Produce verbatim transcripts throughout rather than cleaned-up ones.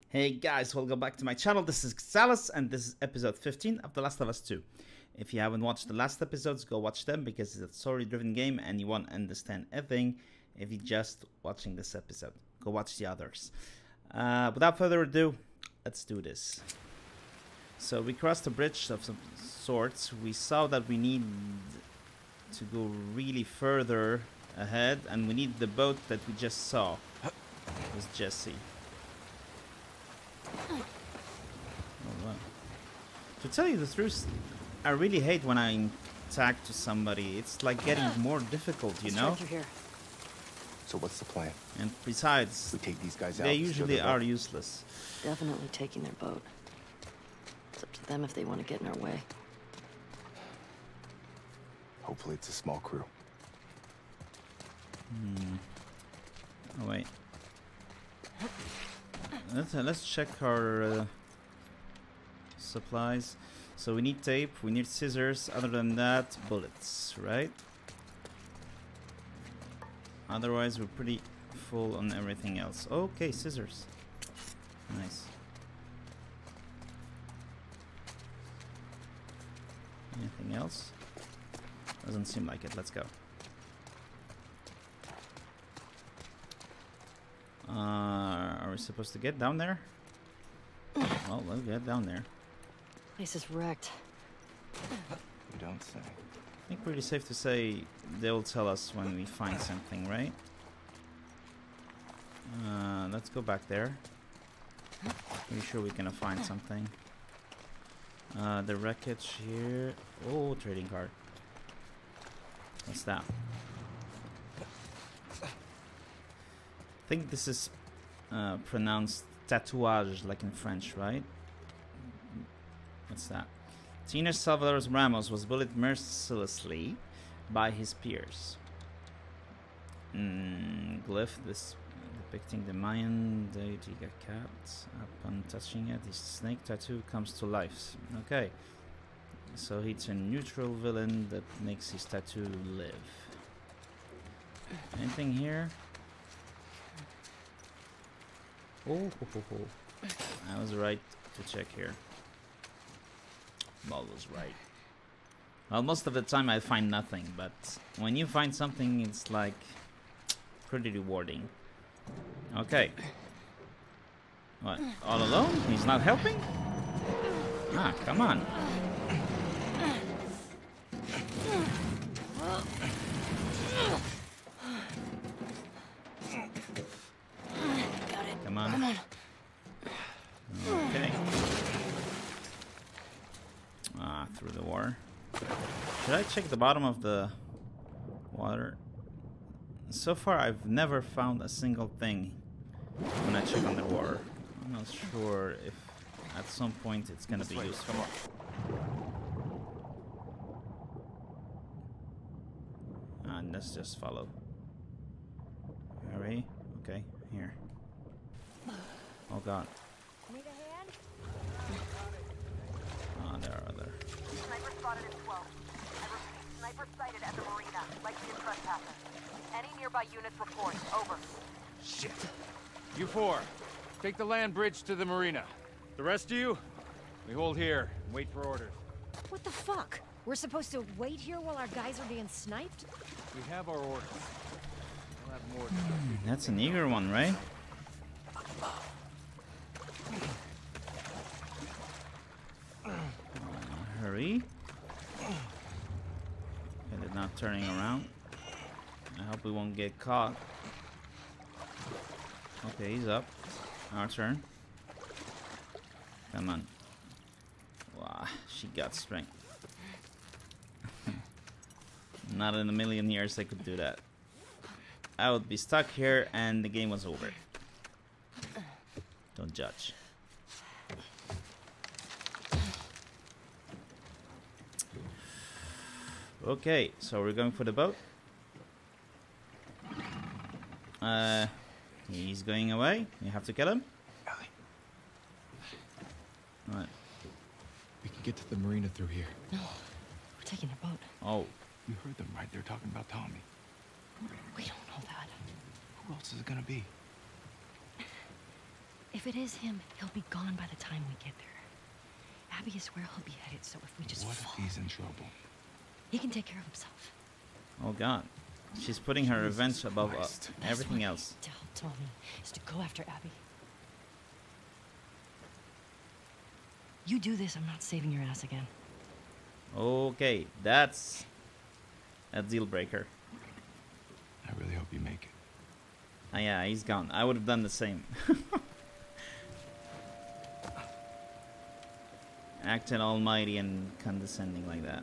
Hey guys, welcome back to my channel. This is Xalyth and this is episode fifteen of The Last of Us two. If you haven't watched the last episodes, go watch them because it's a story-driven game and you won't understand everything if you're just watching this episode. Go watch the others. Uh, without further ado, let's do this. So we crossed a bridge of some sorts. We saw that we need to go really further ahead and we need the boat that we just saw. It was Jesse. Oh, wow. To tell you the truth, I really hate when I'm tagged to somebody. It's like getting more difficult, you know? Here. So what's the plan? And besides, We take these guys out. they usually are useless. Definitely taking their boat. It's up to them if they want to get in our way. Hopefully it's a small crew. Hmm. Oh, wait. Let's, uh, let's check our uh, supplies. So we need tape, we need scissors. Other than that, bullets, right? Otherwise, we're pretty full on everything else. Okay, scissors. Nice. Anything else? Doesn't seem like it. Let's go. Uh, are we supposed to get down there? Well, we'll get down there. Place is wrecked. You don't say. I think pretty safe to say they'll tell us when we find something, right? Uh, let's go back there. Pretty sure we're gonna find something. Uh, the wreckage here. Oh, trading card. What's that? I think this is uh, pronounced tatouage, like in French, right? What's that? Teenage Salvador Ramos was bullied mercilessly by his peers. Mm, glyph, this depicting the Mayan deity cat. Upon touching it, his snake tattoo comes to life. Okay, so he's a neutral villain that makes his tattoo live. Anything here? Oh, ho, ho, ho. I was right to check here. Well, was right. Well, most of the time I find nothing, but when you find something, it's like pretty rewarding. Okay. What? All alone? He's not helping? Ah, come on. Come on. Come on. Okay. Ah, through the water. Should I check the bottom of the water? So far, I've never found a single thing when I check underwater. I'm not sure if at some point it's gonna be useful. And let's just follow. Hurry. Okay, here. Oh god. Need a hand? Ah, there are other. Sniper spotted in twelve. I repeat, sniper sighted at the marina, likely a trespasser. Any nearby units report. Over. Shit. You four, take the land bridge to the marina. The rest of you, we hold here and wait for orders. What the fuck? We're supposed to wait here while our guys are being sniped? We have our orders. We'll have more. That's an eager one, right? Uh, hurry. Okay, they're not turning around. I hope we won't get caught. Okay, he's up. Our turn. Come on. Wow, she got strength. Not in a million years I could do that. I would be stuck here and the game was over. Don't judge. Okay, so we're going for the boat. Uh, he's going away. You have to kill him. Ellie, What? we can get to the marina through here. No, we're taking their boat. Oh, You heard them, right? They're talking about Tommy. We don't know that. Who else is it gonna be? If it is him, he'll be gone by the time we get there. Abby is where he'll be headed, so if we just What fall, if he's in trouble? he can take care of himself. Oh god. She's putting her Jesus revenge above uh, Christ. Best everything way else. to help Tommy is to go after Abby. You do this, I'm not saving your ass again. Okay, that's a deal breaker. I really hope you make it. Ah, yeah, he's gone. I would have done the same. Acting almighty and condescending like that.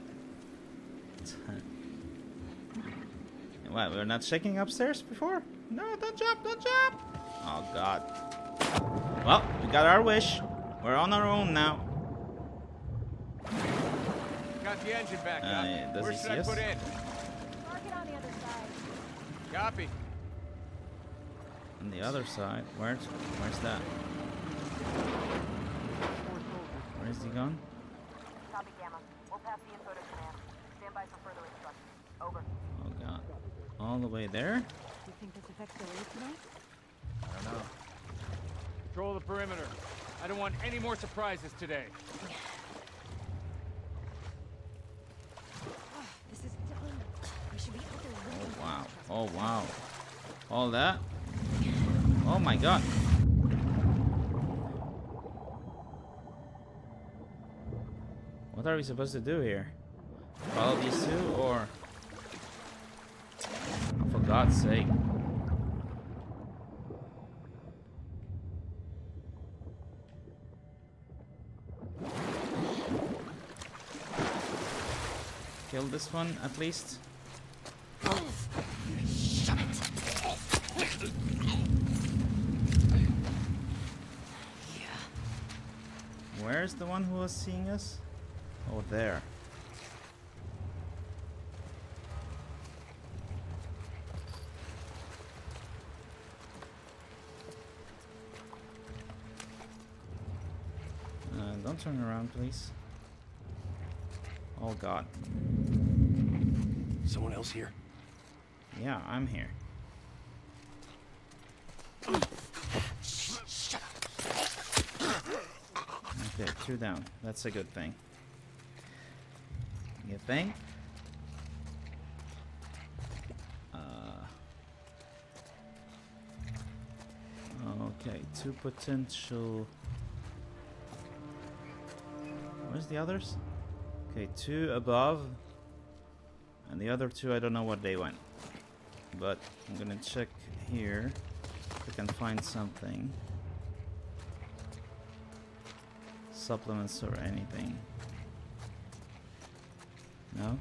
What, we're not checking upstairs before? No, don't jump, don't jump! Oh god. Well, we got our wish. We're on our own now. Got the engine back Uh, up. yeah, does Where he should see I us? put in? Mark it on the other side. Copy. On the other side, where's where's that? Where's he gone? Copy, Gamma. We'll pass the info to command. Stand by for further instructions. Over. Oh god. All the way there? You think this affects the raid tonight? I don't know. Control the perimeter. I don't want any more surprises today. This is done. We should be out there Oh looking for wow. the trust. Oh wow. All that? Oh my god. What are we supposed to do here? Follow these two or... Oh, for God's sake. Kill this one at least. Where's the one who was seeing us? Oh, there. Uh, don't turn around, please. Oh God. Someone else here? Yeah, I'm here. Okay, two down. That's a good thing. Good thing. Uh, okay, two potential. Where's the others? Okay, two above. And the other two, I don't know what they went. But I'm gonna check here if I can find something. Supplements or anything. No?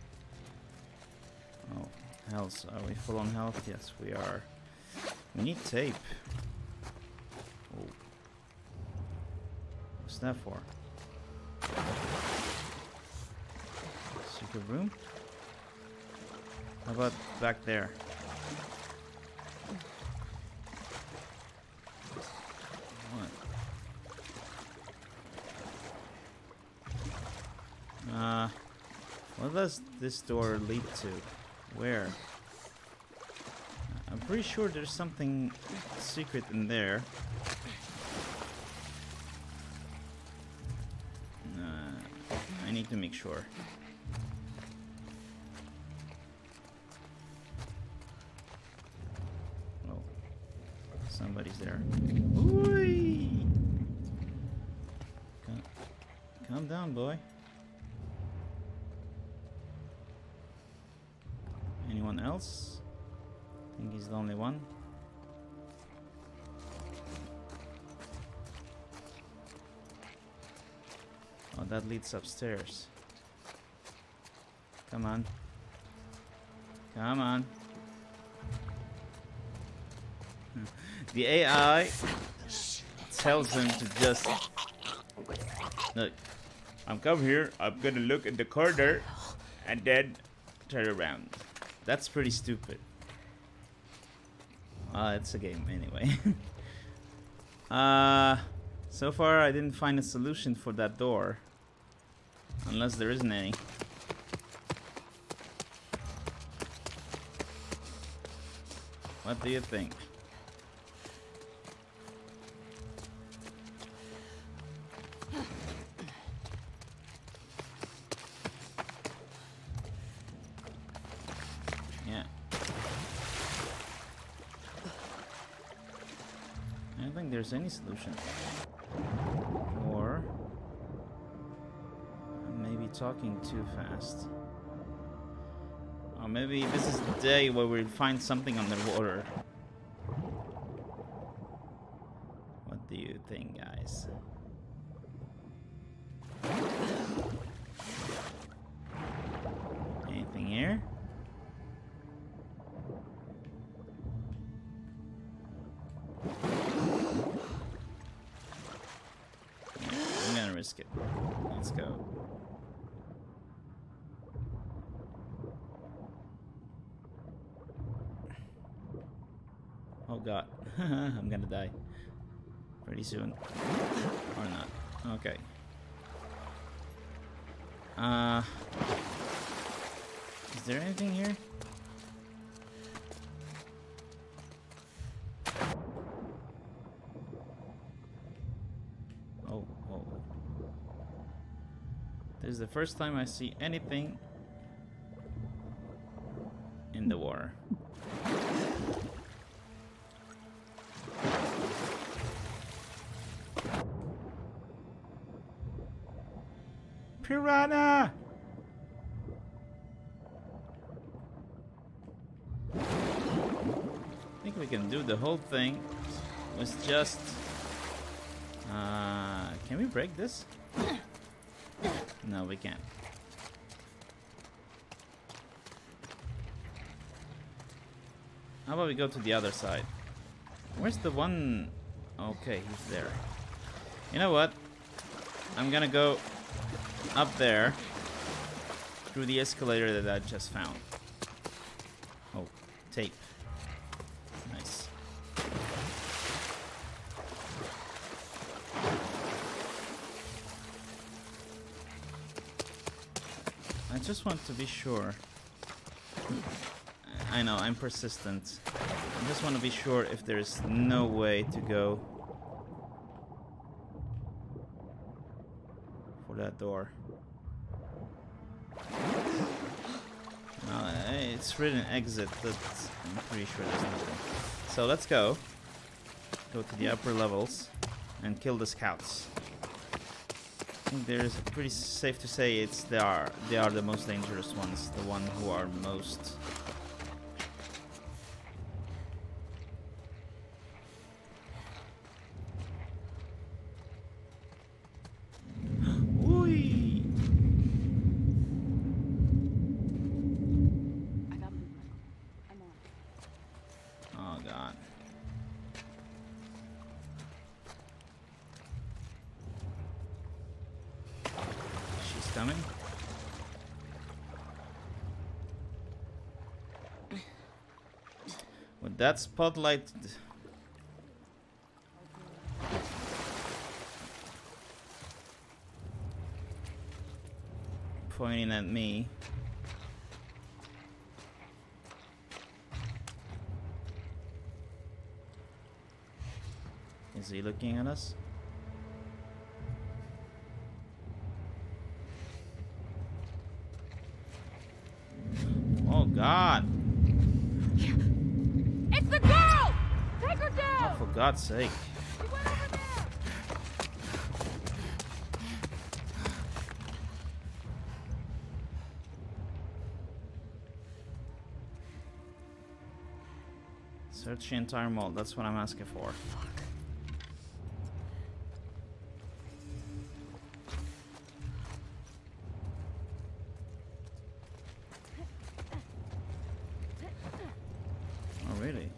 Oh, health. Are we full on health? Yes, we are. We need tape. Oh. What's that for? Secret room? How about back there? What? Uh, what does this door lead to? Where? I'm pretty sure there's something secret in there. Uh, I need to make sure. Oh, somebody's there. Ooh-wee. Calm, calm down, boy. Anyone else? I think he's the only one. Oh, that leads upstairs. Come on. Come on. The A I tells him to just... Look, I'm come here, I'm gonna look in the corner, and then turn around. That's pretty stupid. Uh, it's a game anyway. uh, so far I didn't find a solution for that door. Unless there isn't any. What do you think? think there's any solution. Or maybe talking too fast. Or maybe this is the day where we'll find something underwater. What do you think, guys? Anything here? I'm gonna risk it. Let's go. Oh god. I'm gonna die. Pretty soon. Or not. Okay. Uh... Is there anything here? Oh, oh. This is the first time I see anything in the water. Piranha! I think we can do the whole thing with just... Uh, can we break this? No, we can't. How about we go to the other side? Where's the one? Okay, he's there. You know what? I'm gonna go up there through the escalator that I just found. Oh, tape. Nice. I just want to be sure. I know, I'm persistent. I just want to be sure if there's no way to go for that door. Uh, it's written exit, but I'm pretty sure there's nothing. So let's go. Go to the upper levels and kill the scouts. I think there's pretty safe to say it's they are they are the most dangerous ones, the one who are most. Coming. With that spotlight pointing at me, is he looking at us? Oh God! It's the girl! Take her down! Oh, for God's sake! She went over there! Search the entire mall. That's what I'm asking for. Fuck. Oh, really?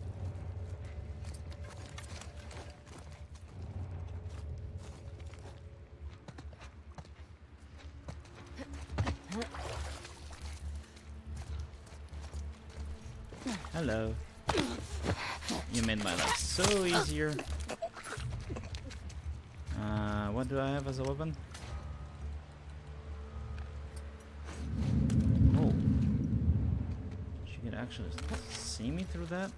Hello. You made my life so easier. Uh, what do I have as a weapon? Oh. She could actually see me through that?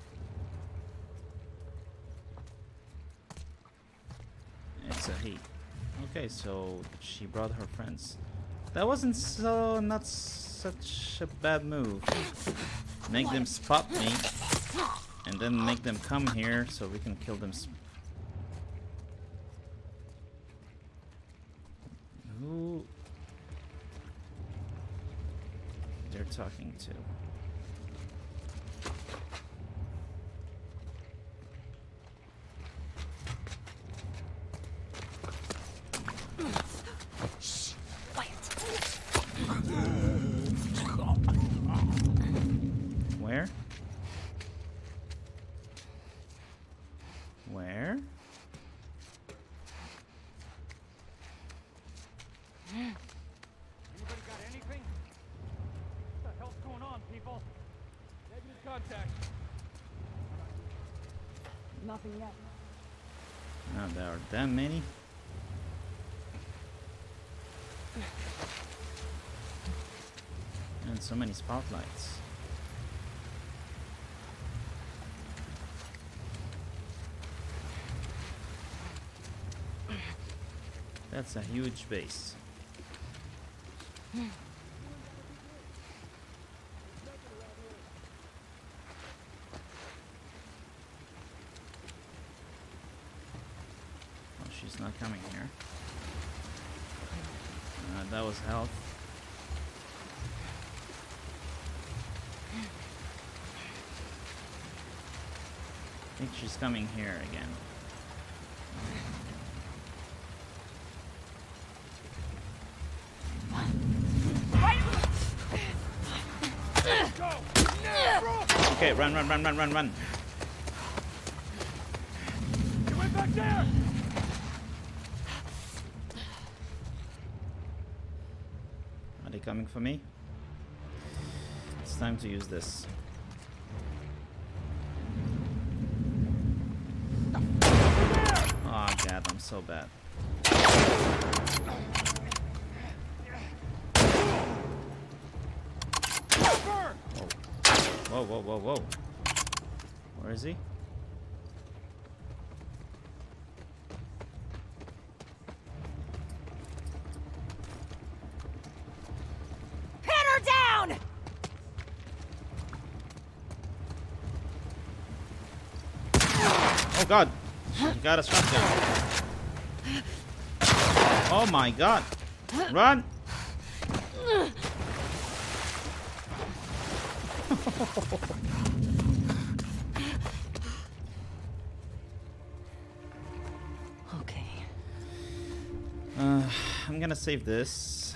It's a he. Okay, so she brought her friends. That wasn't so not such a bad move. Make them spot me, and then make them come here so we can kill them. Sp talking to? Where? Where? Anybody got anything? What the hell's going on, people? Negative contact. Nothing yet. Oh, there are that many. And so many spotlights. That's a huge base. Oh, she's not coming here. Uh, that was health. I think she's coming here again. Okay, run, run, run, run, run, run. You went back there! Are they coming for me? It's time to use this. Oh god, I'm so bad. Whoa, whoa, whoa, whoa. Where is he? Pin her down! Oh god! He got a shotgun. Oh my god! Run! Okay. Uh, I'm gonna save this.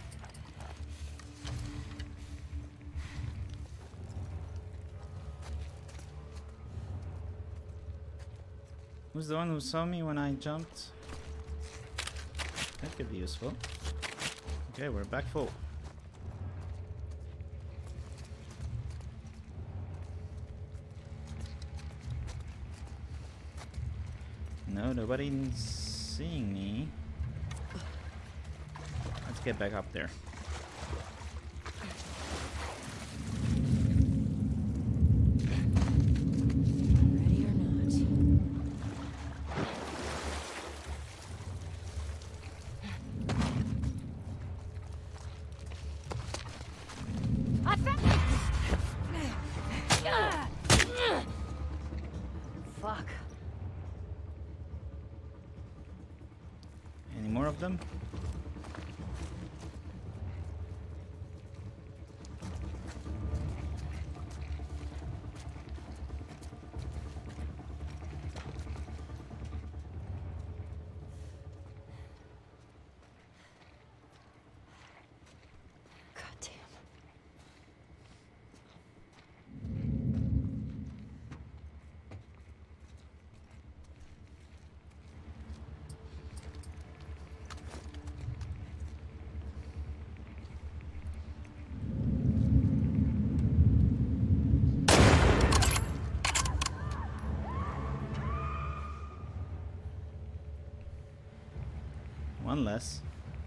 Who's the one who saw me when I jumped? That could be useful. Okay, we're back full. No, nobody's seeing me. Let's get back up there. Ready or not. I found. Fuck. Any more of them? Goddamn. One less.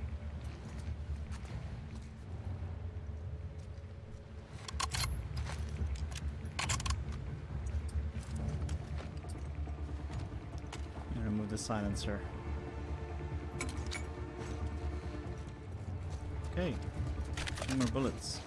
And remove the silencer. Okay. Two more bullets.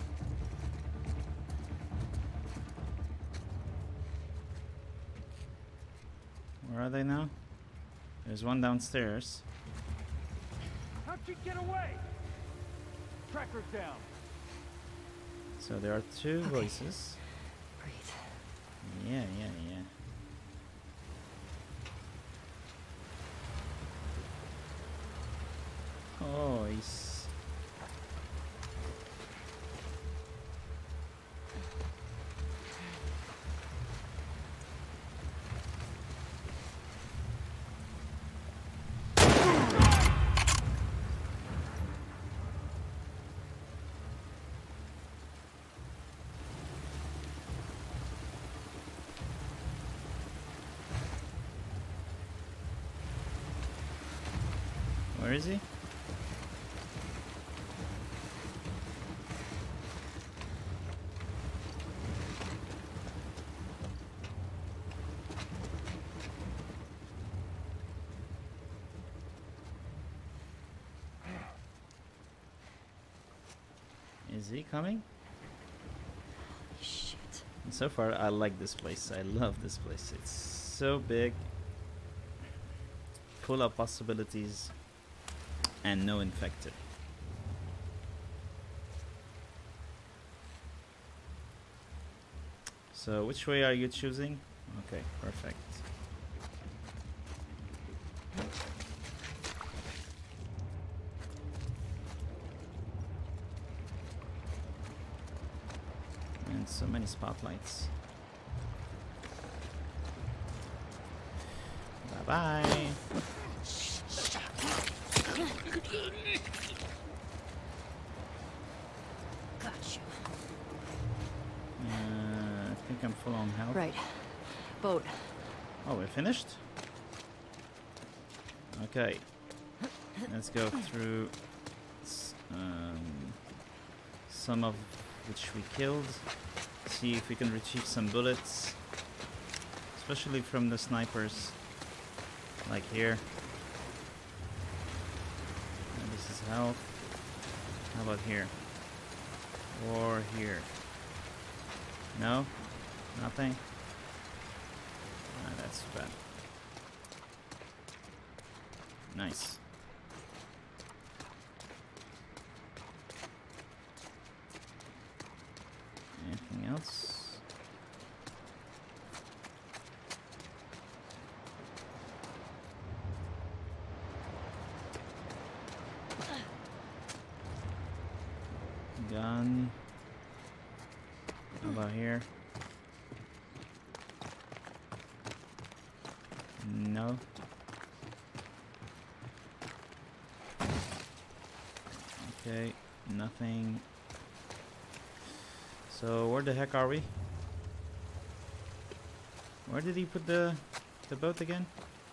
Where are they now? There's one downstairs. How'd she get away? Tracker's down. So there are two Okay. voices. Breathe. Yeah, yeah, yeah. Oh, he's... Where is he? Is he coming? Shit. And so far, I like this place. I love this place. It's so big, full of possibilities, and no infected. So, which way are you choosing? Okay, perfect. And so many spotlights. Bye bye. Got you. Uh, I think I'm full on health. Right. Boat. Oh, we're finished? Okay. Let's go through s- um, some of which we killed. See if we can retrieve some bullets. Especially from the snipers. Like here. And this is health. How about here? Or here? No? Nothing? Ah, that's bad. Nice. Anything else? Gun. How about here? No. Okay, nothing. So where the heck are we? Where did he put the the boat again?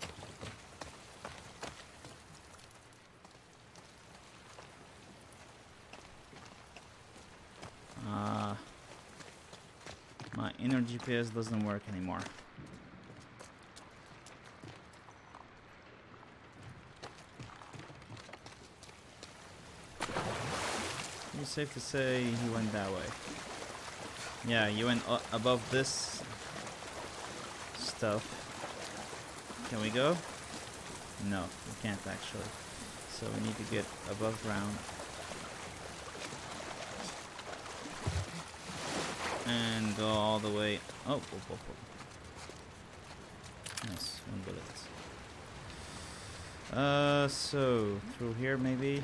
Ah, my inner G P S doesn't work anymore. It's safe to say he went that way. Yeah, you went uh, above this stuff. Can we go? No, we can't actually. So we need to get above ground. And go all the way. Oh, oh, oh, oh. Nice, one bullet. Uh, so through here maybe.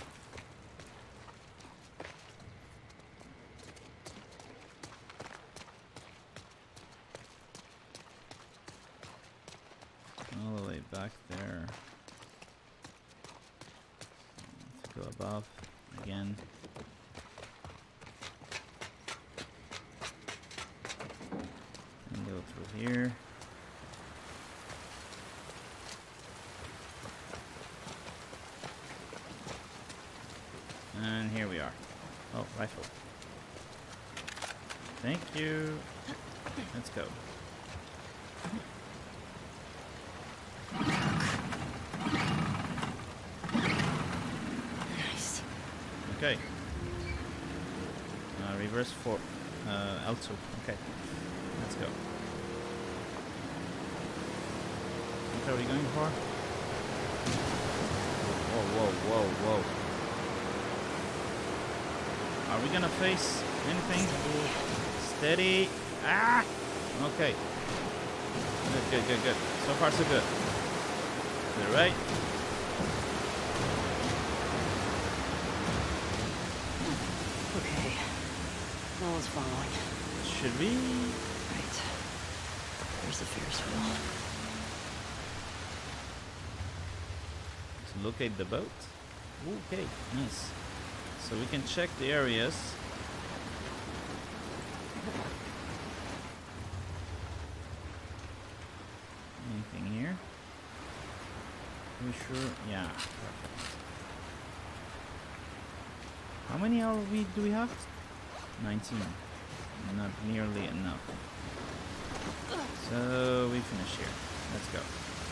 All the way back there. Let's go above again. And go through here. And here we are. Oh, rifle. Thank you. Let's go. Nice. Okay. Uh, reverse for uh, L two. Okay. Let's go. What are we going for? Whoa, whoa, whoa, whoa. Are we gonna face Anything? Steady. Ah! Okay. Good, good, good, good. So far, so good. To the right. Okay. No one's following. Should we? Right. There's the Ferris wheel. To locate the boat. Okay, nice. So we can check the areas. Anything here? Are we sure? Yeah. Perfect. How many are we do we have? nineteen. Not nearly enough. So we finish here. Let's go.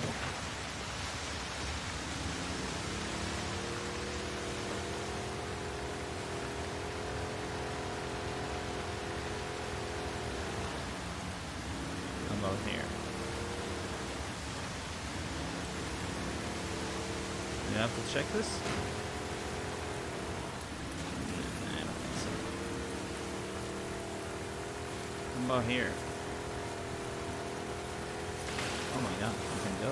How about here? Do you have to check this? I don't think so. How about here? Oh my god, I can go.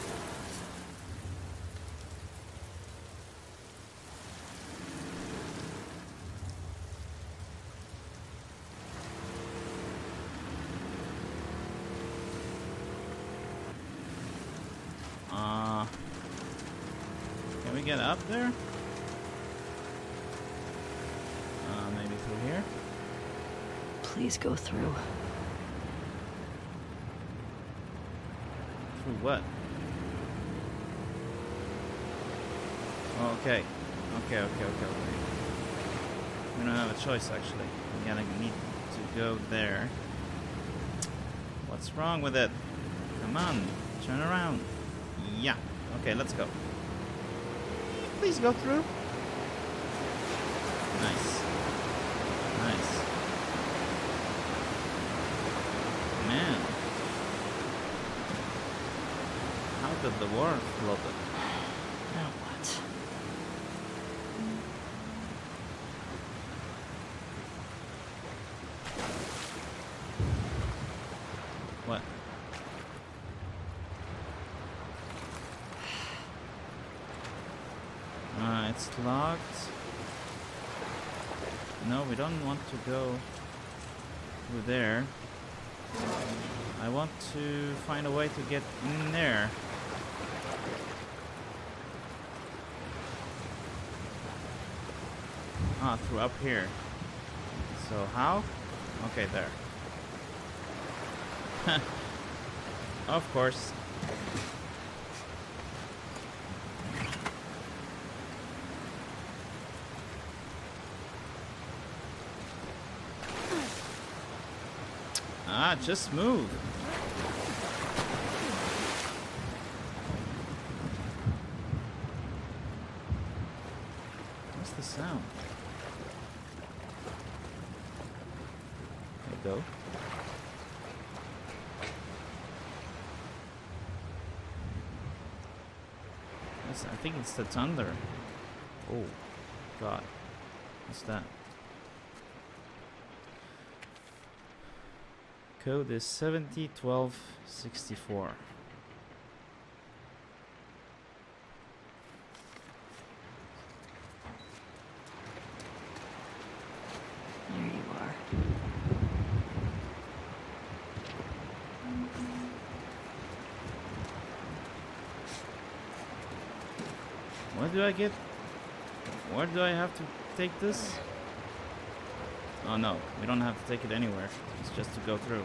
Uh, can we get up there? Uh, maybe through here? Please go through. Through what? Okay. Okay, okay, okay, okay. We don't have a choice, actually. We're gonna need to go there. What's wrong with it? Come on, turn around. Yeah. Okay, let's go. Please go through. Nice. Nice. Man. How did the water flood it? Now what? What? Uh, it's locked. No, we don't want to go through there. I want to find a way to get in there. Ah, through up here. So how? Okay, there. Of course. Ah, just move. What's the sound? Okay, go. That's, I think it's the thunder. Oh, God. What's that? Code is seventy twelve sixty-four. There you are. Where do I get? Where do I have to take this? Oh no, we don't have to take it anywhere. It's just to go through.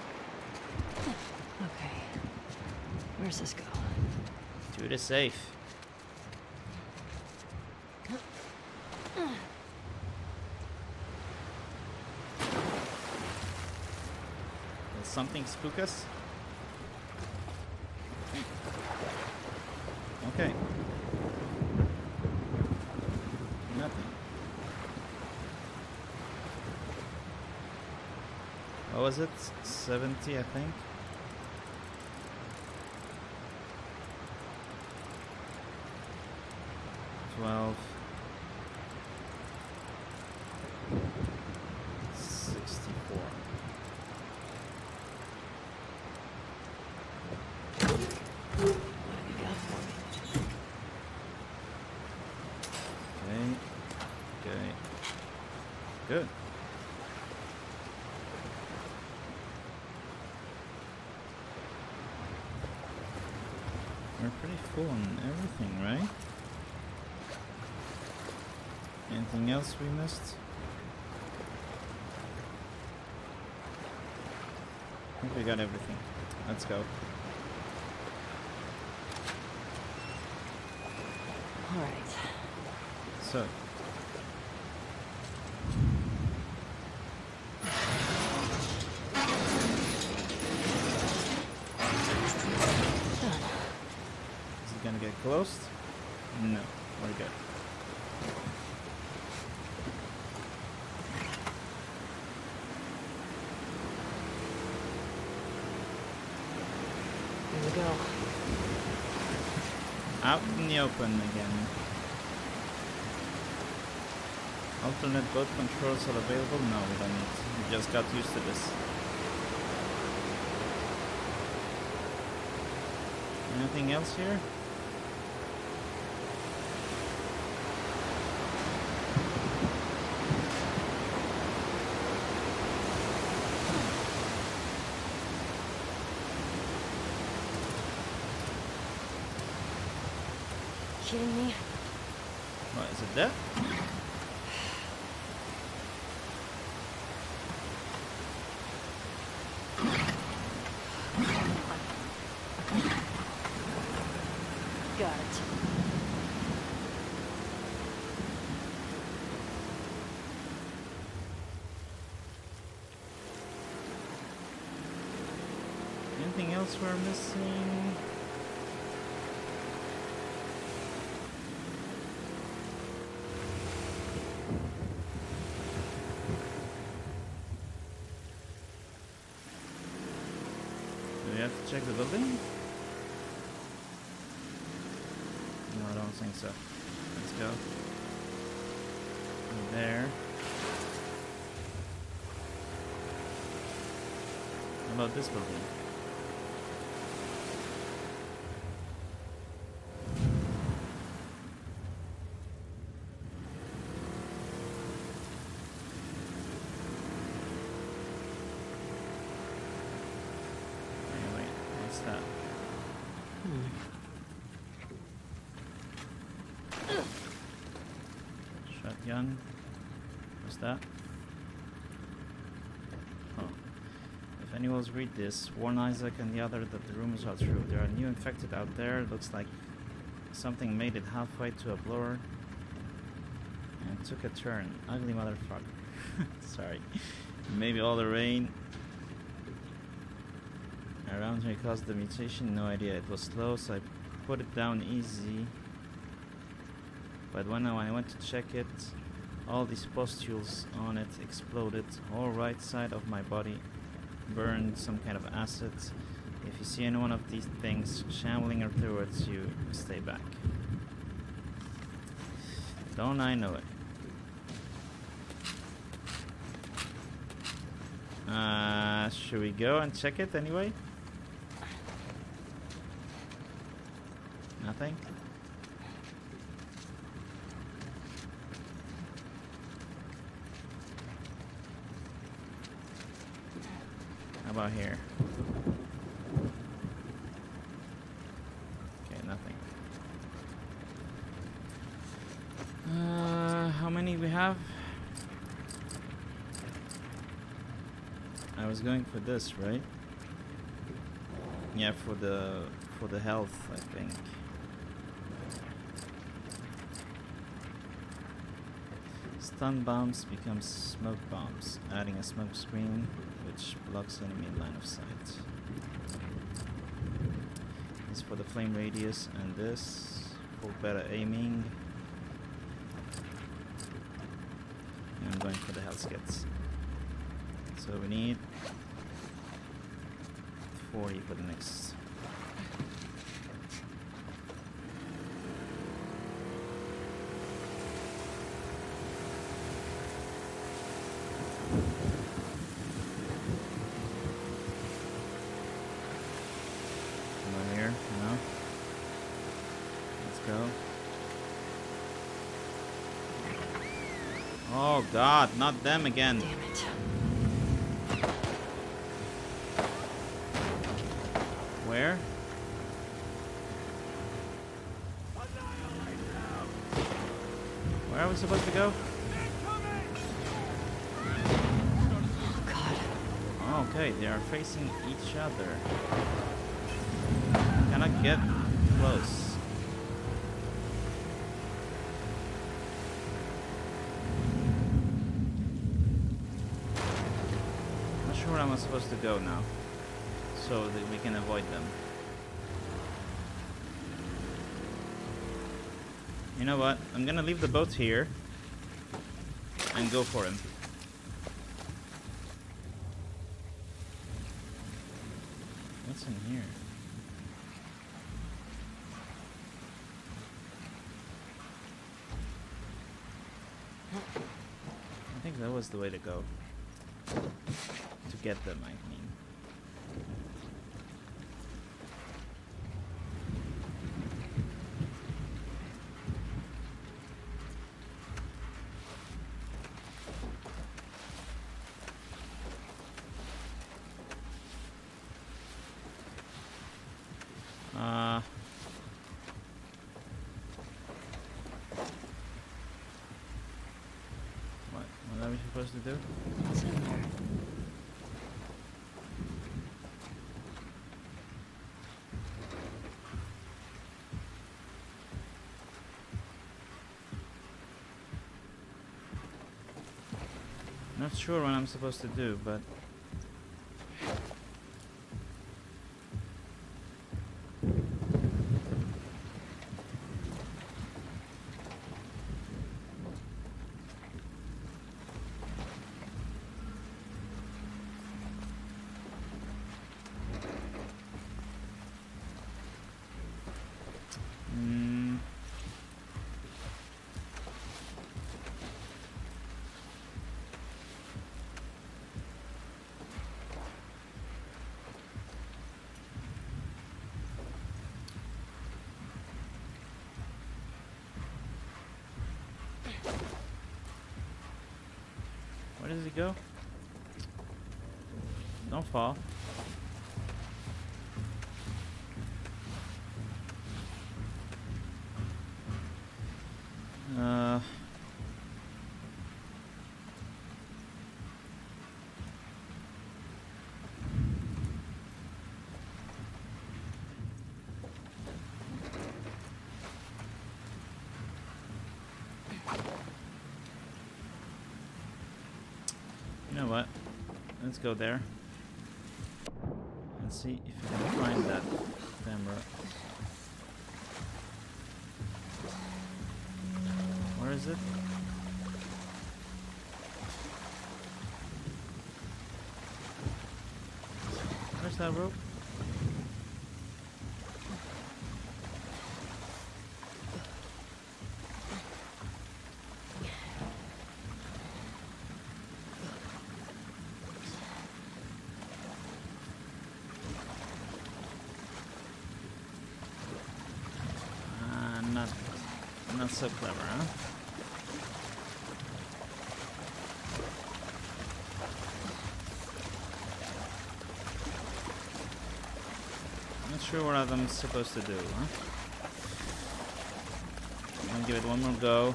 Okay. Where's this go? To the safe. Will something spook us? Okay. Nothing. What was it? seventy, I think. twelve. Good. We're pretty full on everything, right? Anything else we missed? I think we got everything. Let's go. All right. So. Is it gonna get closed? No, we're good. Here we go. Out in the open again. Alternate boat controls are available? No, we don't need. We just got used to this. Anything else here? Kidding me? What, is it there? Got it. Anything else we're missing? Do we have to check the building? No, I don't think so. Let's go. And there. How about this building? Hey, wait, what's that? Shotgun. What's that? Oh. If animals read this, warn Isaac and the other that the rumors are true. There are new infected out there. Looks like something made it halfway to a blower and took a turn. Ugly motherfucker. Sorry. Maybe all the rain around here caused the mutation. No idea. It was slow, so I put it down easy. But when I, when I went to check it, all these pustules on it exploded. Whole right side of my body burned some kind of acid. If you see any one of these things shambling towards you, stay back. Don't I know it? Uh, should we go and check it anyway? Nothing? How about here? Okay, nothing. Uh, how many we have? I was going for this, right? Yeah, for the for the health, I think. Stun bombs becomes smoke bombs, adding a smoke screen which blocks enemy line of sight. This for the flame radius, and this for better aiming. And I'm going for the health kits. So we need forty for the next. Come on here, no? Let's go. Oh god, not them again. Damn it. Where? Where are we supposed to go? Oh god. Okay, they are facing each other. Cannot get close. Not sure where I'm supposed to go now, so that we can avoid them. You know what? I'm gonna leave the boat here and go for him. What's in here? I think that was the way to go. To get them, I mean. Uh, what? What are we supposed to do? What's in there? Not sure what I'm supposed to do, but mm, where does he go? Don't fall. Uh, you know what? Let's go there. Let's see if we can find that camera. Where is it? Where's that rope? Uh, not, not so clever, huh? Not sure what I'm supposed to do, huh? I'm gonna give it one more go.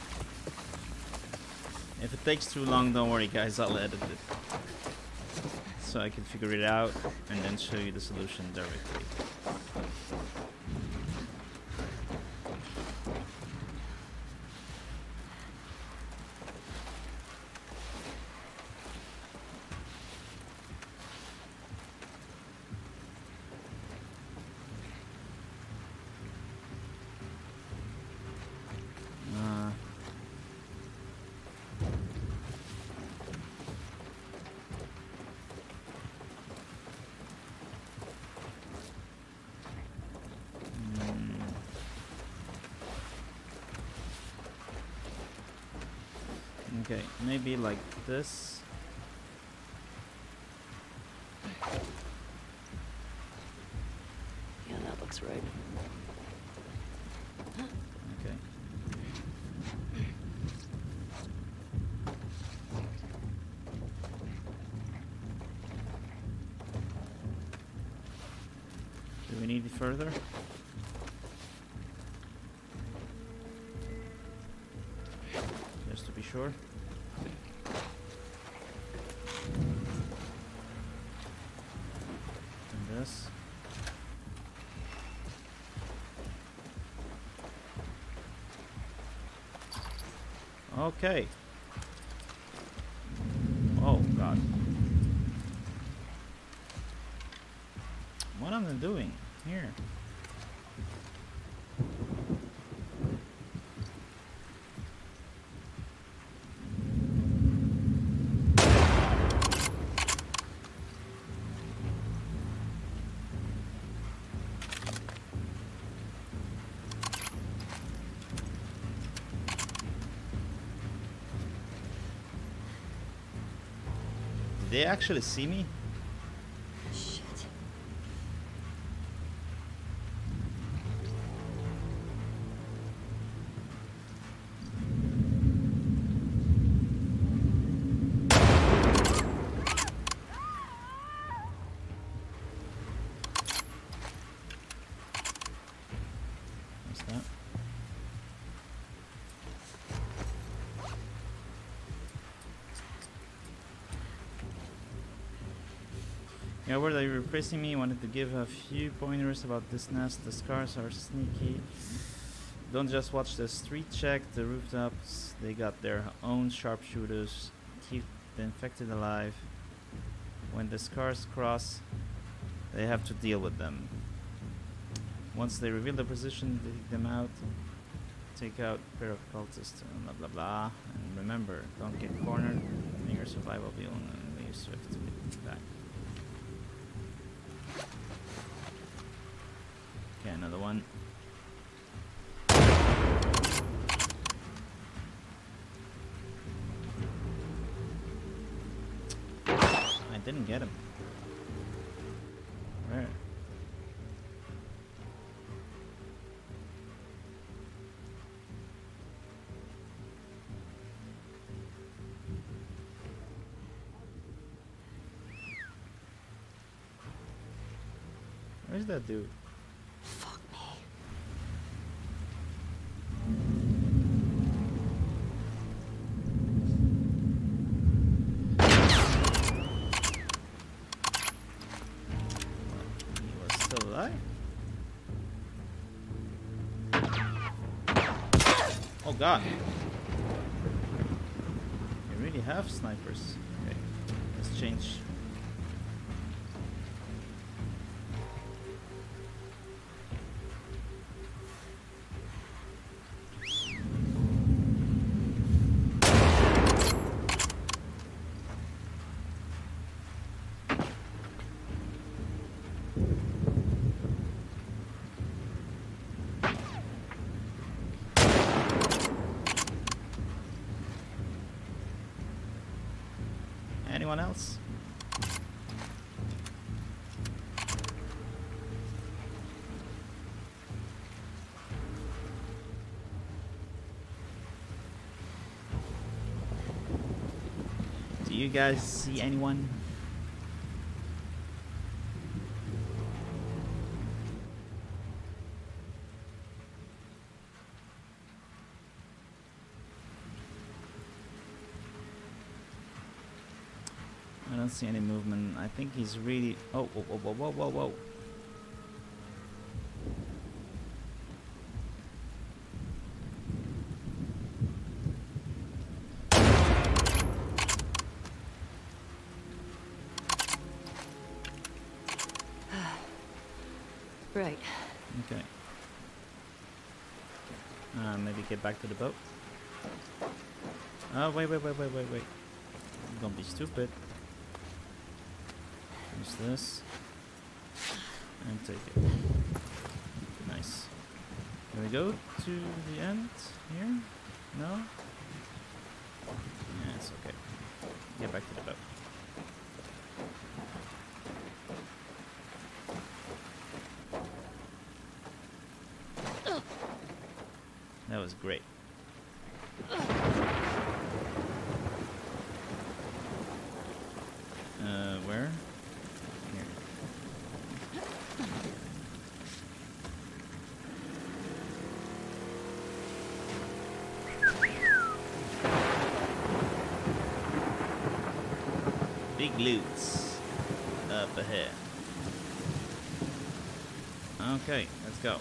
If it takes too long, don't worry guys, I'll edit it. So I can figure it out and then show you the solution directly. Uh, mm. Okay, maybe like this. Yeah, that looks right. Okay. further. Just to be sure. And this. Okay. Oh god. What am I doing here? Did they actually see me? Shit. What's that? Yeah, were they replacing me? Wanted to give a few pointers about this nest. The scars are sneaky. Don't just watch the street check, the rooftops. They got their own sharpshooters. Keep the infected alive. When the scars cross, they have to deal with them. Once they reveal the position, they take them out. Take out a pair of cultists and blah blah blah. And remember, don't get cornered. And your survival will be only swift to get back. Okay, another one. I didn't get him. Where? Where's that dude? Fuck me. He was still alive? Oh god. You really have snipers. Okay, let's change. Anyone else? Do you guys see anyone? I don't see any movement. I think he's really... Oh, whoa, whoa, whoa, whoa, whoa, whoa. Right. Okay. Uh, maybe get back to the boat. Oh, wait, wait, wait, wait, wait, wait. Don't be stupid. Use this. And take it. Nice. Can we go to the end here? No? Yeah, it's okay. Get back to the boat. That was great. Uh, where? Here. big loots up ahead. Okay, let's go.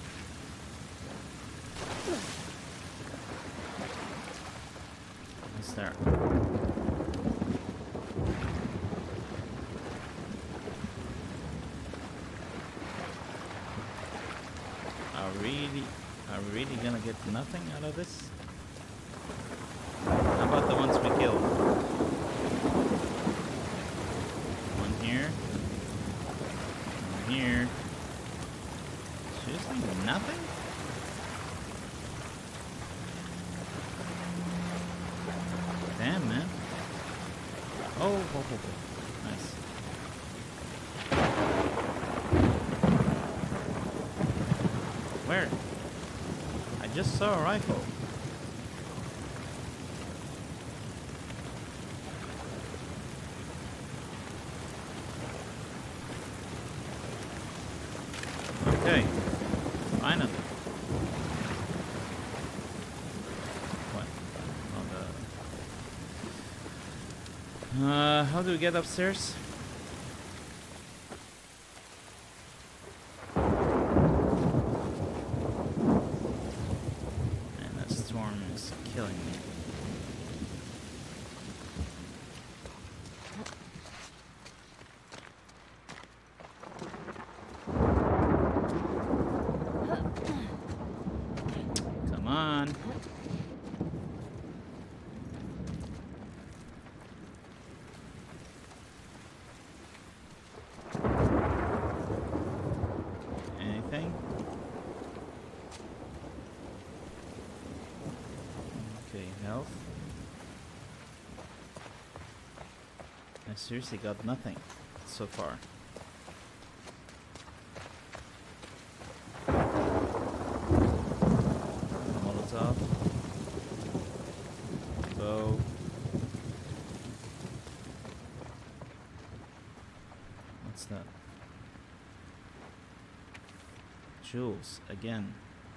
What's there? Are really, are we really gonna get nothing out of this? How about the ones we killed? One here. One here. Seriously? Nothing? Damn, man. Oh, oh, oh, oh. Nice. Where? I just saw a rifle. Okay. Finally. What? Oh, the... Uh, how do we get upstairs? And that storm is killing me. Come on. Anything? Okay, health. I seriously got nothing so far. Molotov. Bow. What's that? Jules again.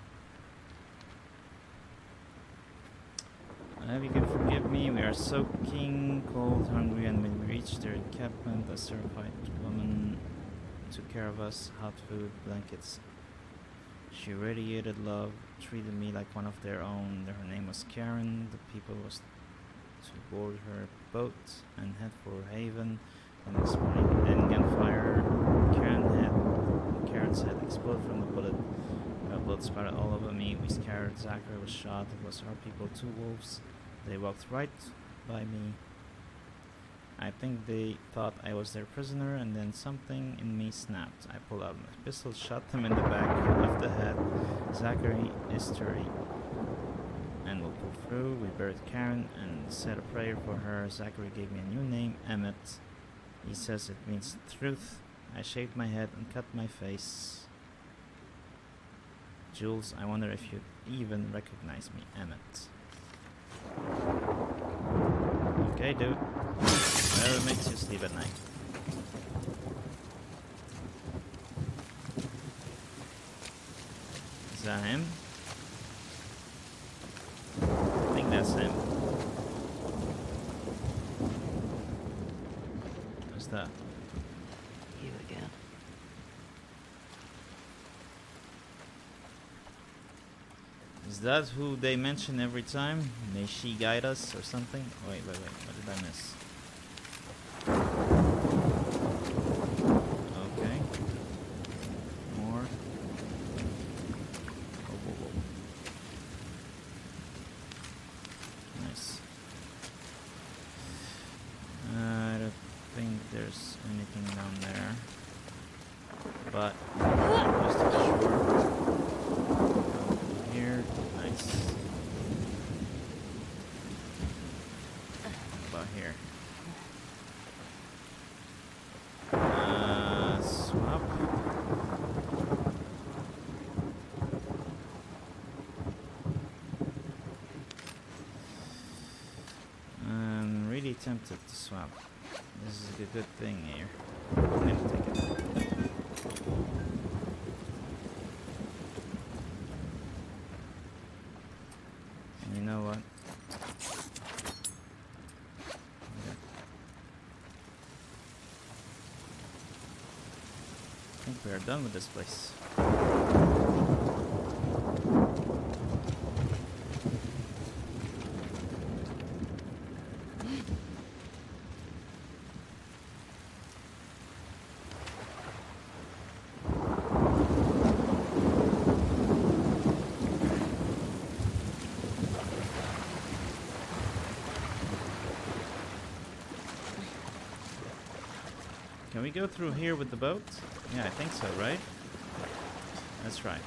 I hope you can forgive me. We are soaking cold, hungry, and when we reached their encampment, a terrified woman took care of us. Hot food, blankets. She radiated love, treated me like one of their own. Her name was Karen. The people was to board her boat and head for Haven. The next morning, then gunfire. Karen had Karen's head exploded from the bullet. Uh, blood spattered all over me. We scared. Zachary was shot. It was our people, two wolves. They walked right by me. I think they thought I was their prisoner, and then something in me snapped. I pulled out my pistol, shot them in the back of the head. Zachary is sturdy and will pull through. We buried Karen and said a prayer for her. Zachary gave me a new name, Emmett. He says it means truth. I shaved my head and cut my face. Jules, I wonder if you even recognize me, Emmett. Okay, dude. Whatever makes you sleep at night. Is that him? I think that's him. What's that? You again. Is that who they mention every time? May she guide us or something? Wait, wait, wait. What did I miss? Okay. More. Oh, whoa, whoa. Nice. I don't think there's anything down there. But just to be sure. Here. Nice. About here. Uh, swap. I'm really tempted to swap. This is a good thing here. I'm gonna take it. And you know what? Okay. We are done with this place. Can we go through here with the boat? Yeah, I think so, right? That's right.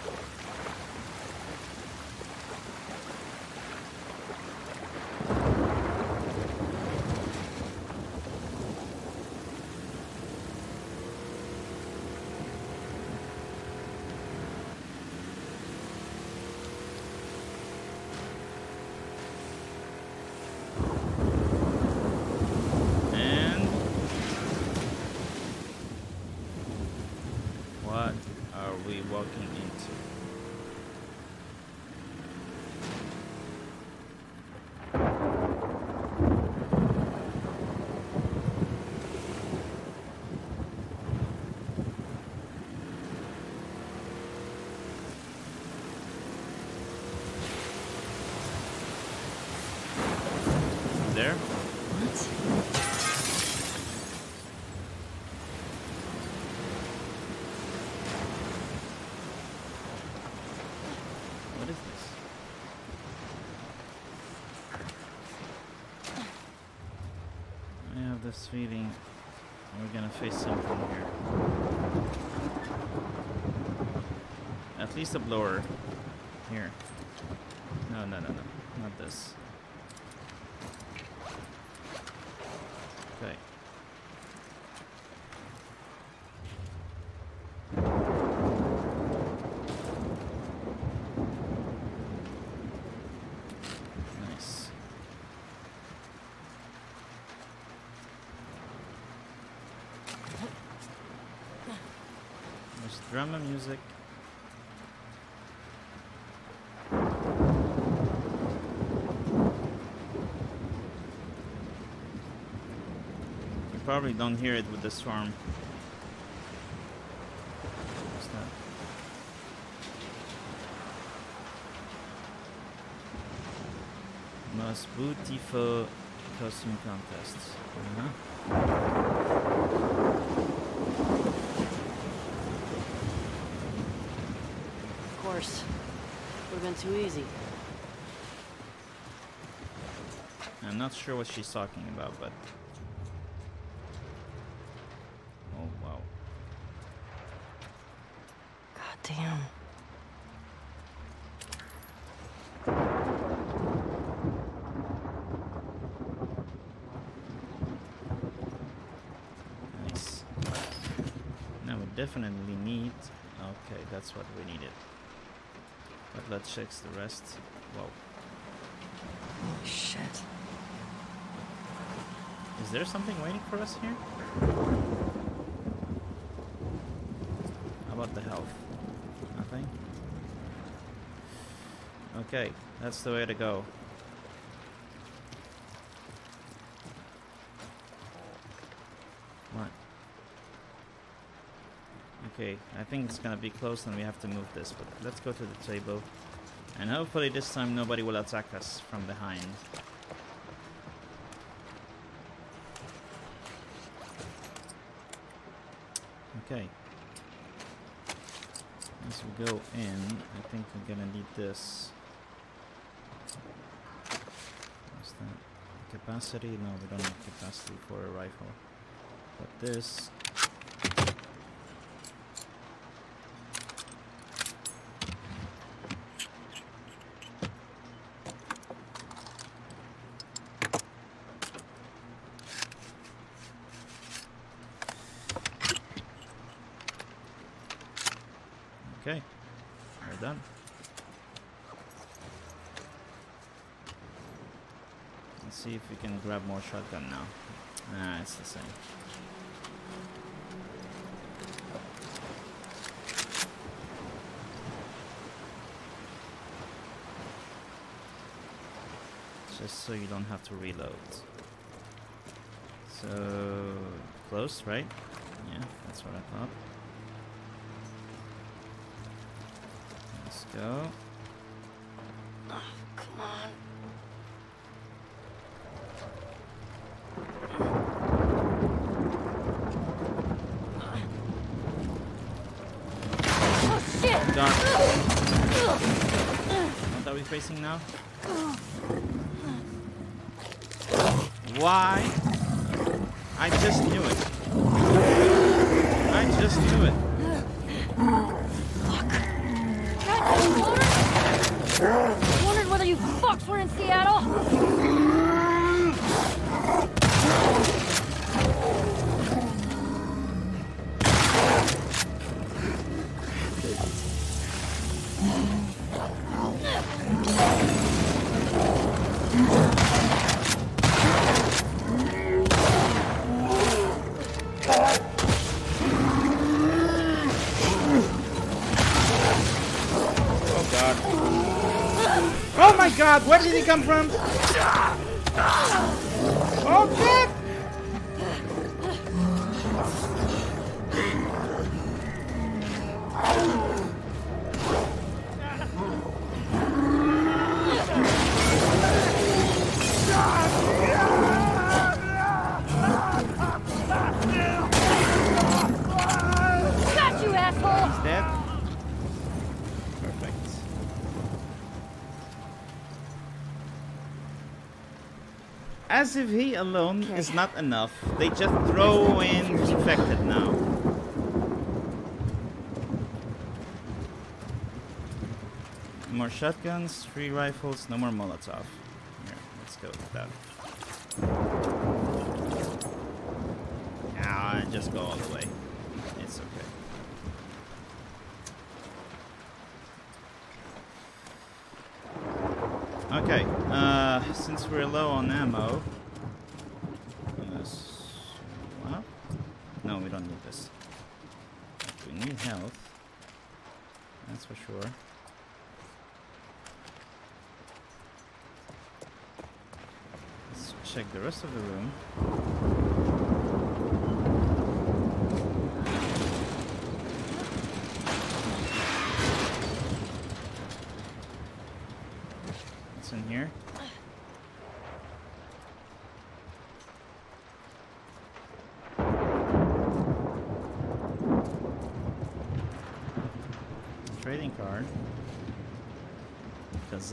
What are we walking into? There? What? What is this? I have this feeling we're gonna face something here. At least a blower. Here. No, no, no, no. Not this. Okay. Nice. There's drama music. You probably don't hear it with the storm. What's that? Most beautiful costume contests. Uh-huh. Of course. Would have been too easy. I'm not sure what she's talking about, but... Oh, wow. God damn. Nice. Now we definitely need... Okay, that's what we needed. But let's check the rest. Whoa. Holy shit. Is there something waiting for us here? How about the health? Nothing? Okay, that's the way to go. What? Okay, I think it's gonna be close and we have to move this, but let's go to the table. And hopefully this time nobody will attack us from behind. Okay. As we go in, I think we're gonna need this. What's that? Capacity? No, we don't need capacity for a rifle. But this. Okay, we're done. Let's see if we can grab more shotgun now. Nah, it's the same. Just so you don't have to reload. So, close, right? Yeah, that's what I thought. go. Oh, come on. Oh shit! Dark. What are we facing now? Why? I just knew it. I just knew it. I wondered whether you fucks were in Seattle. Oh my god, where did he come from? Oh shit! Got you, asshole! He's dead. Perfect. As if he alone is not enough, they just throw in infected now. More shotguns, three rifles, no more Molotov. Here, let's go with that. Ah, just go all the way. It's okay. Okay, uh, since we're low on ammo, uh, well, no, we don't need this. We need health, that's for sure. Let's check the rest of the room. In here. Trading card. Kazakh.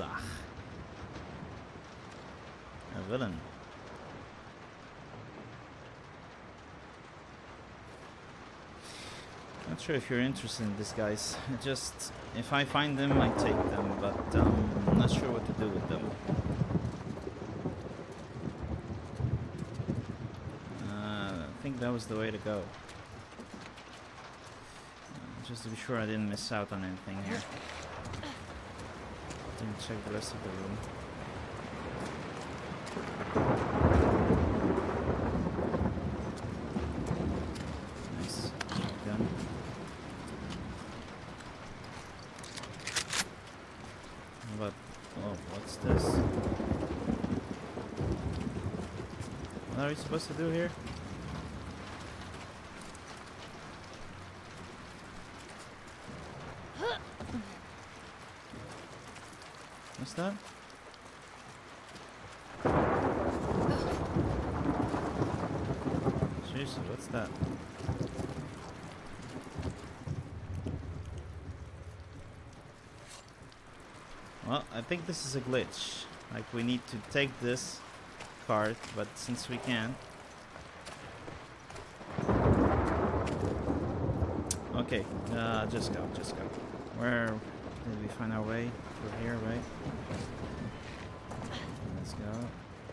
A villain. Not sure if you're interested in these guys. I just, if I find them, I take them, but um, I'm not sure what to do with them. Uh, I think that was the way to go. Uh, just to be sure I didn't miss out on anything here. Didn't check the rest of the room. Nice. Gun. But, oh, what's this? What are we supposed to do here? What's that? Seriously, what's that? Well, I think this is a glitch. Like, we need to take this card, but since we can. Okay, uh, just go, just go. Where did we find our way? Through here, right? Let's go.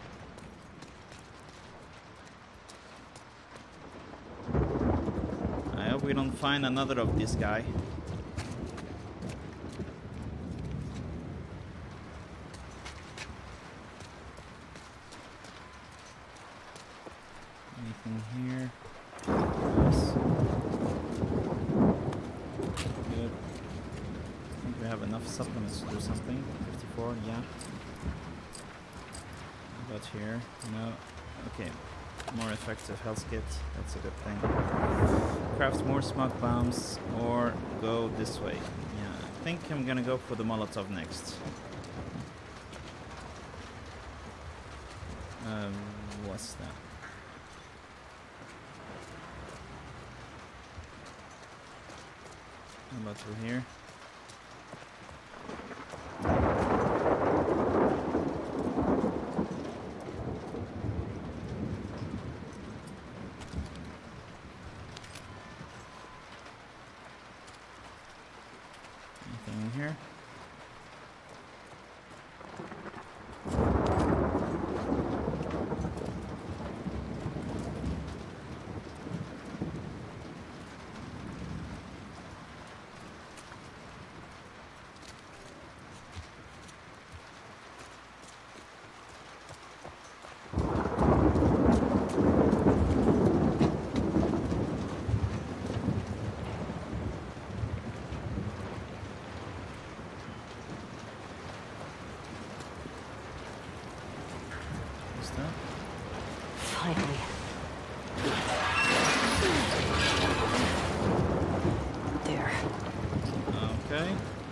I hope we don't find another of this guy. Anything here? Yes. Good. I think we have enough supplements to do something. fifty-four, yeah. How about here? No. Okay. More effective health kit. That's a good thing. Craft more smoke bombs or go this way. Yeah. think I'm gonna go for the Molotov next. Um, what's that? How about through here? Anything in here? What's that? Finally. There. Okay.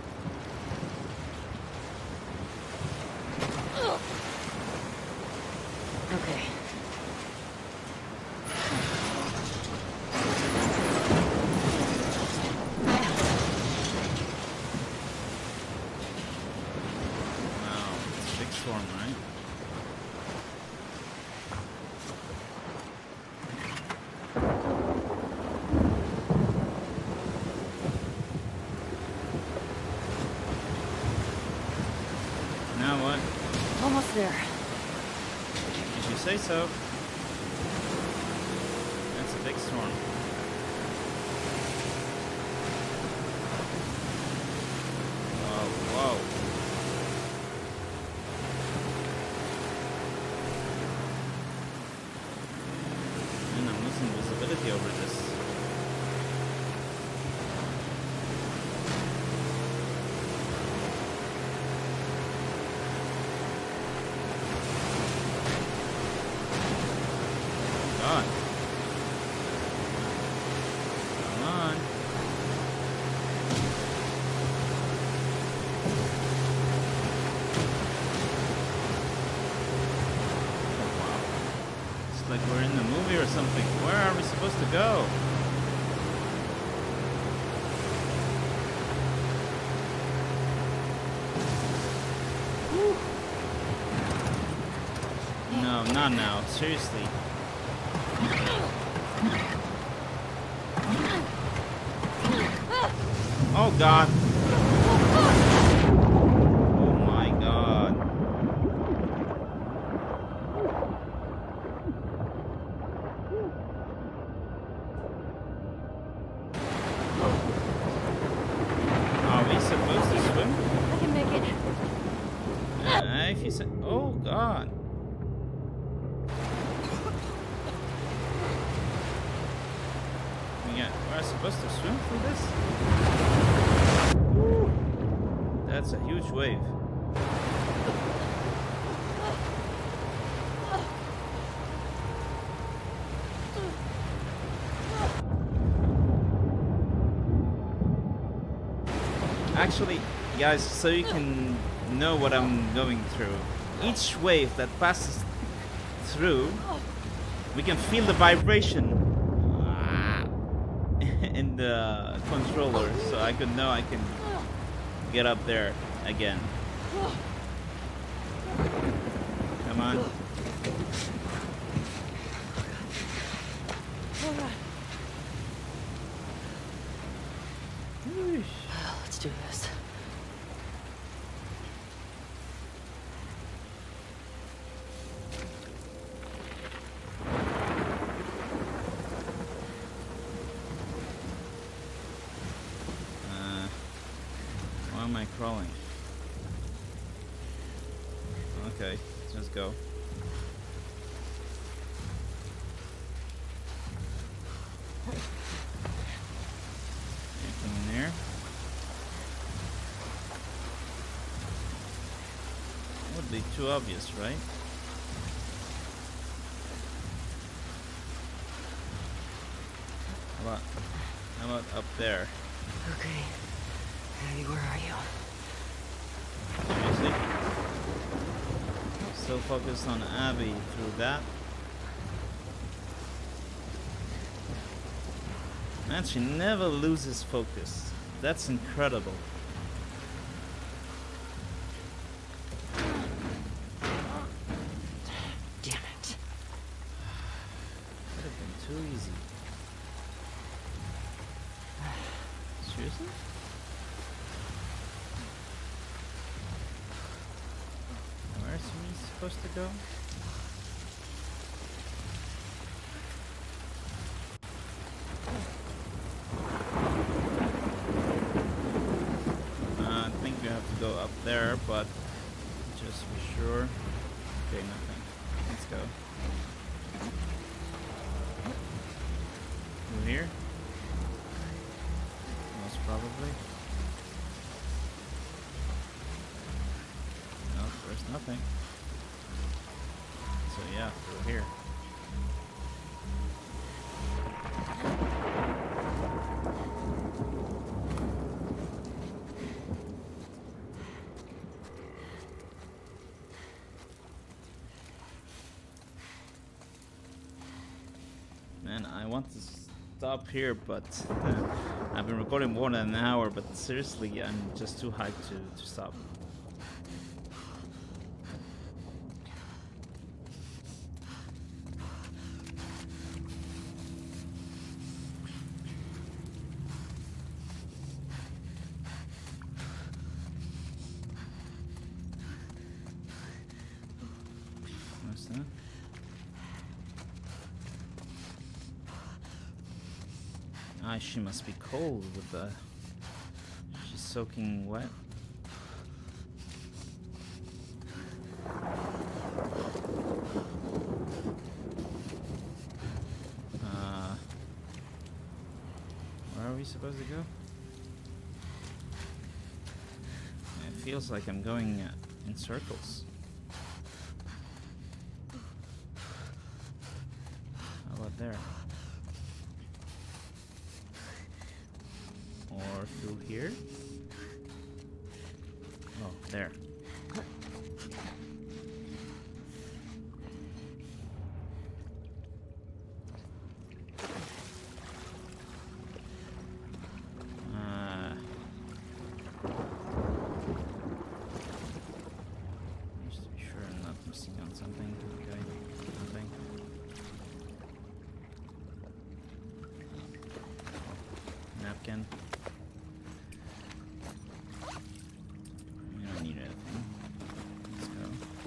Okay. Wow, it's a big storm, right? Now what? Almost there. Did you say so? That's a big storm. Whoa, whoa. Man, I'm losing visibility over this. God. Come on. It's like we're in a movie or something. Where are we supposed to go? No, not now. Seriously. Oh God. Oh my God. Are we supposed to swim? I can make it. Uh, if you said, oh God. Yeah, we're supposed to swim through this? Woo. That's a huge wave. Actually, guys, so you can know what I'm going through. Each wave that passes through, we can feel the vibration in the controller, so I could know I can get up there again. Come on. Whoosh. Let's do this. Uh, why am I crawling? Okay, let's go. Anything in there? Would be too obvious, right? How about, how about up there? Okay. Abby, where are you? Seriously? Still focused on Abby through that. Man, she never loses focus. That's incredible. Damn it. Could have been too easy. Seriously? Where's he supposed to go? Uh, I think you have to go up there, but just be sure. Okay, nothing. Let's go. Through here? Most probably. No, there's nothing. So yeah, through here. Man, I want to stop here, but uh, I've been recording more than an hour, but seriously, I'm just too hyped to, to stop. What's that? Ah, she must be cold with the... She's soaking wet. Uh, where are we supposed to go? It feels like I'm going uh, in circles. How about there? Or through here? Oh, there. Uh, just to be sure I'm not missing on something. Okay, nothing. Napkin. We don't need anything. Let's go.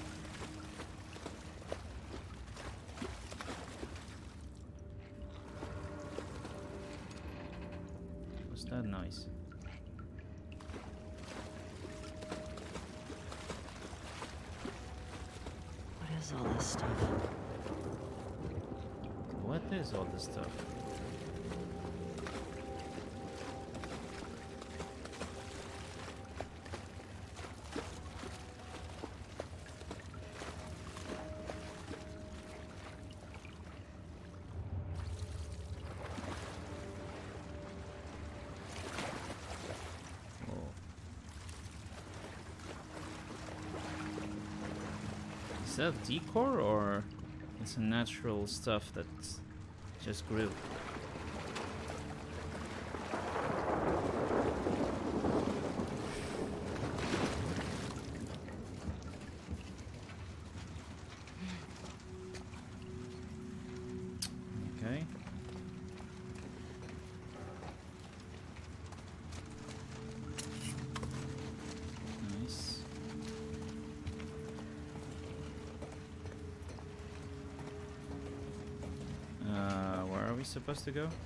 What's that noise? What is all this stuff? What is all this stuff? Whoa. Is that decor or it's a natural stuff that just grew? Okay. Nice. Uh, where are we supposed to go?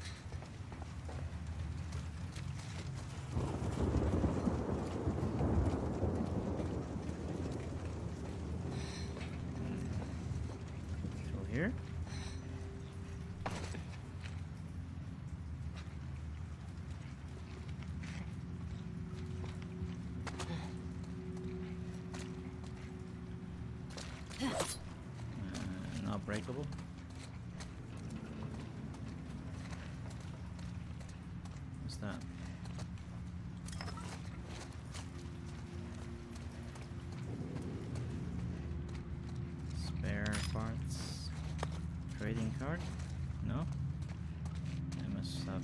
Through here? Uh, not breakable. What's that? parts. Trading card? No? I must have.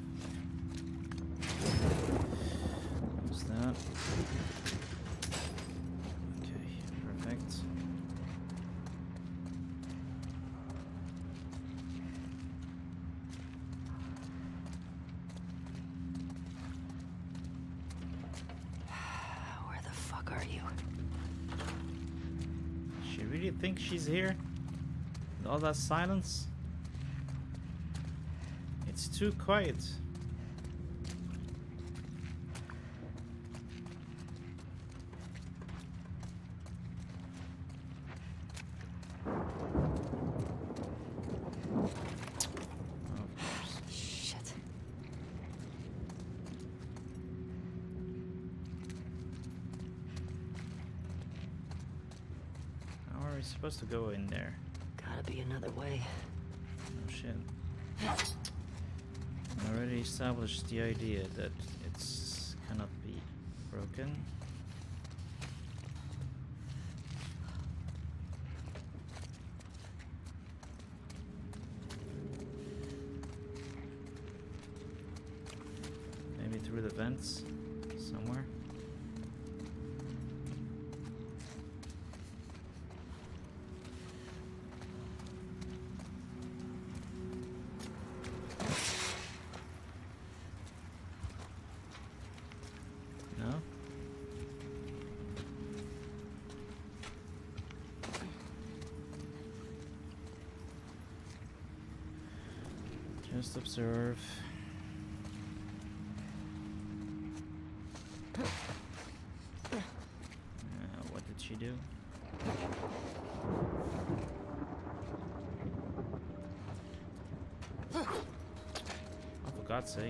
What's that? Okay, perfect. Where the fuck are you? She really thinks she's here? With all that silence? It's too quiet. Of course. Shit. How are we supposed to go in there? Gotta be another way. Oh shit. I already established the idea that it's cannot be broken. Maybe through the vents somewhere. No? Just observe. Uh, what did she do? Oh, for God's sake.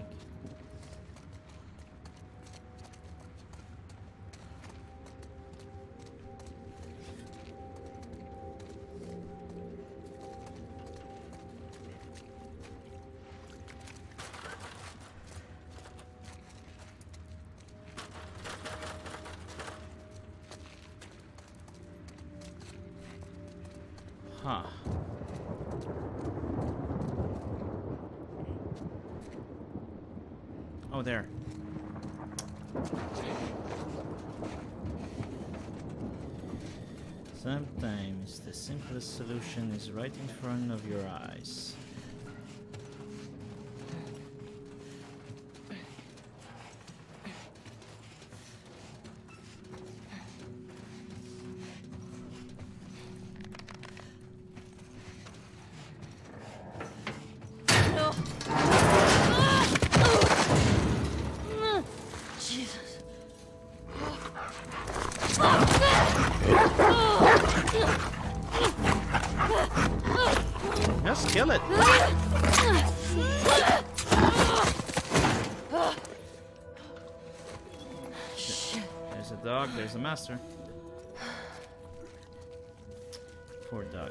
Huh. Oh, there. Sometimes the simplest solution is right in front of your eyes. No. Jesus. Just kill it. Shit. There's a dog, there's a master. Poor dog.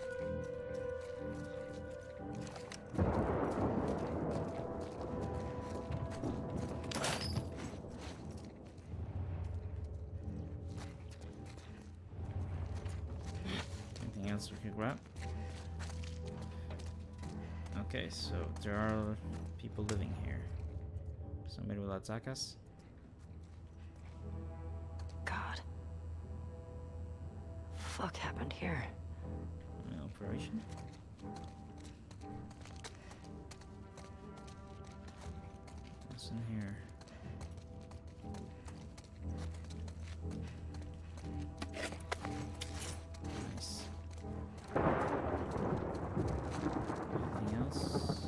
Anything else we could grab? Okay, so there are people living here. Somebody will attack us. God. Fuck happened here? An operation. What's in here? Nice. Anything else?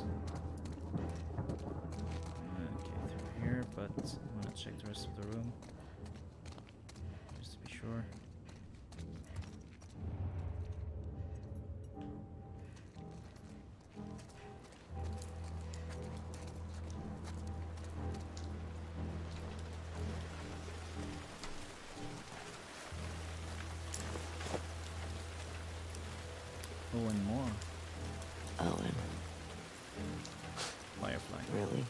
Okay, through here, but I want to check the rest of the room. Just to be sure. Oh, and more. Owen, Firefly. really?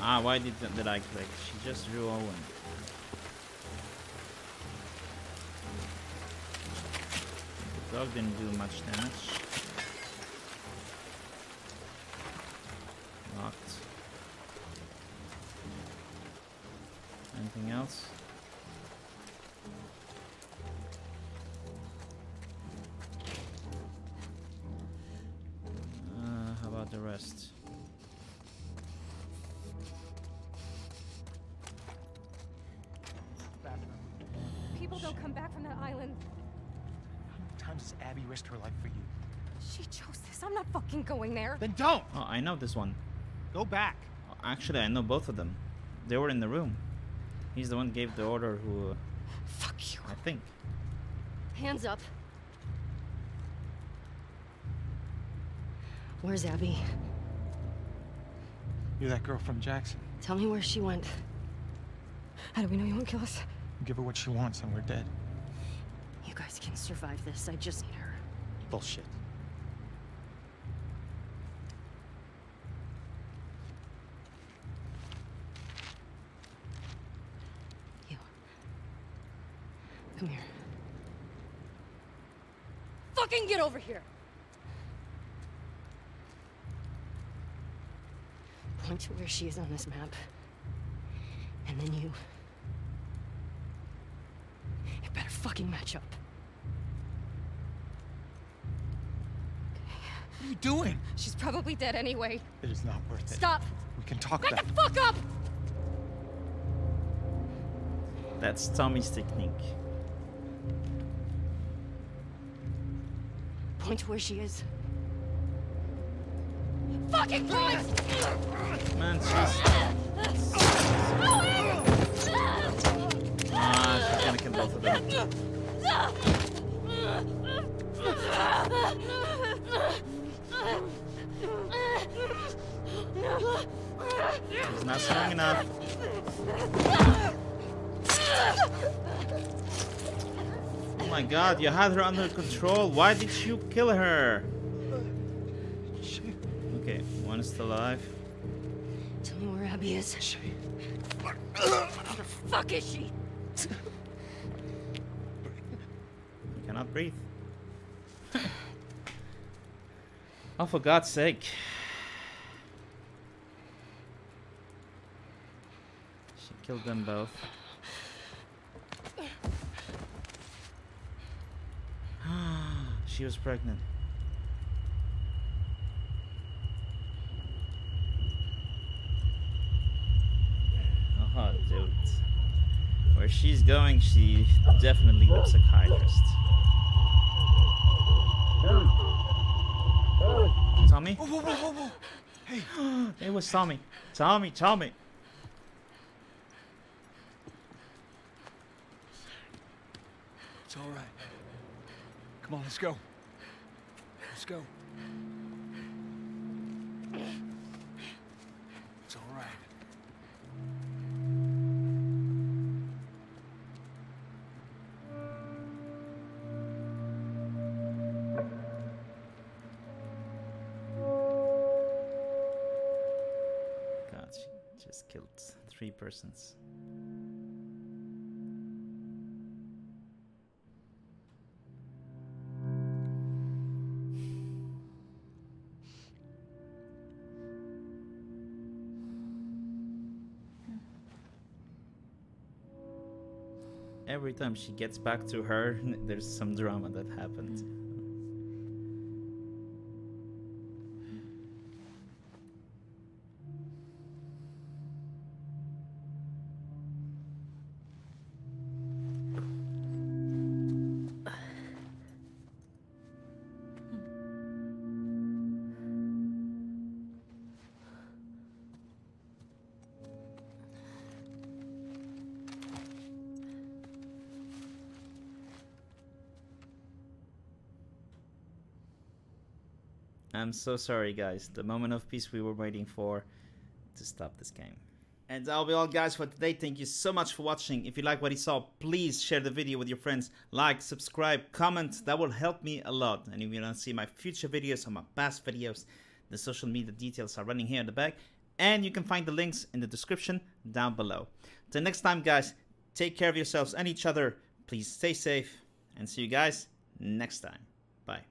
Ah, why did, did I click? She just drew Owen. The dog didn't do much damage. Locked. Anything else? Uh, how about the rest? People don't come back from that island. How many times has Abby risked her life for you? She chose this. I'm not fucking going there. Then don't! Oh, I know this one. Go back. Oh, actually, I know both of them. They were in the room. He's the one who gave the order who... Uh, Fuck you. I think. Hands up. Where's Abby? You're that girl from Jackson. Tell me where she went. How do we know you won't kill us? Give her what she wants and we're dead. You guys can survive this. I just need her. Bullshit. You. Come here. Fucking get over here! Point to where she is on this map. And then you... You better fucking match up. What are you doing? She's probably dead anyway. It is not worth it. Stop! We can talk Back about the fuck up! That's Tommy's technique. Point to where she is. Fucking point! Man, she's... Ah, she's gonna kill both of them. She's not strong enough. Oh my god, you had her under control. Why did you kill her? Okay, one is still alive. Tell me where Abby is. Shay. Where the fuck is she? You cannot breathe. Oh, for God's sake. She killed them both. She was pregnant. Oh, dude. Where she's going, she definitely looks a psychiatrist. Tommy? Whoa, whoa, whoa, whoa, whoa. Hey. It was Tommy. Tommy, Tommy. It's all right. Come on, let's go. Let's go. It's all right. God, she just killed three persons. Every time she gets back to her, there's some drama that happens. I'm so sorry, guys. The moment of peace we were waiting for to stop this game. And that'll be all, guys, for today. Thank you so much for watching. If you like what you saw, please share the video with your friends. Like, subscribe, comment. That will help me a lot. And if you want to see my future videos or my past videos, the social media details are running here in the back. And you can find the links in the description down below. Till next time, guys, take care of yourselves and each other. Please stay safe, and see you guys next time. Bye.